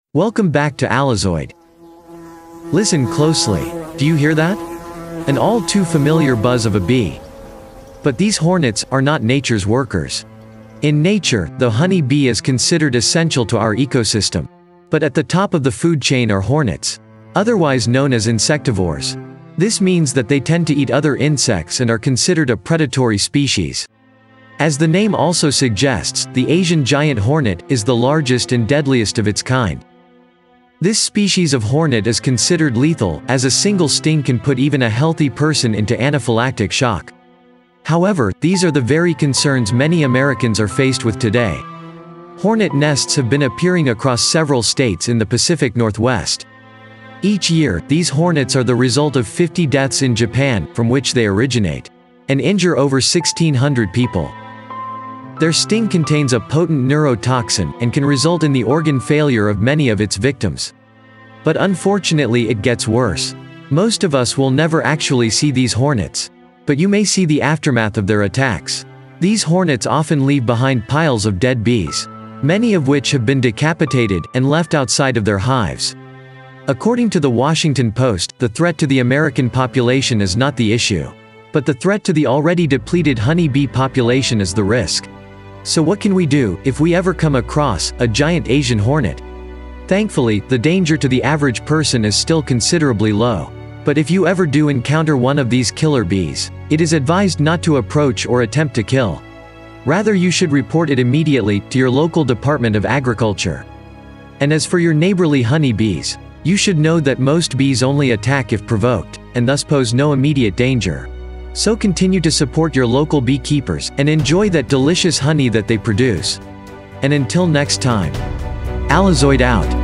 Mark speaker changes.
Speaker 1: Welcome back to Alizoid. Listen closely. Do you hear that? An all too familiar buzz of a bee. But these hornets are not nature's workers. In nature, the honey bee is considered essential to our ecosystem. But at the top of the food chain are hornets, otherwise known as insectivores. This means that they tend to eat other insects and are considered a predatory species. As the name also suggests, the Asian giant hornet is the largest and deadliest of its kind. This species of hornet is considered lethal, as a single sting can put even a healthy person into anaphylactic shock. However, these are the very concerns many Americans are faced with today. Hornet nests have been appearing across several states in the Pacific Northwest. Each year, these hornets are the result of 50 deaths in Japan, from which they originate, and injure over 1,600 people. Their sting contains a potent neurotoxin and can result in the organ failure of many of its victims. But unfortunately, it gets worse. Most of us will never actually see these hornets, but you may see the aftermath of their attacks. These hornets often leave behind piles of dead bees, many of which have been decapitated and left outside of their hives. According to the Washington Post, the threat to the American population is not the issue, but the threat to the already depleted honey bee population is the risk. So what can we do if we ever come across a giant Asian hornet? Thankfully, the danger to the average person is still considerably low. But if you ever do encounter one of these killer bees, it is advised not to approach or attempt to kill. Rather, you should report it immediately to your local Department of Agriculture. And as for your neighborly honey bees, you should know that most bees only attack if provoked, and thus pose no immediate danger. So continue to support your local beekeepers and enjoy that delicious honey that they produce. And until next time, Alizoid out.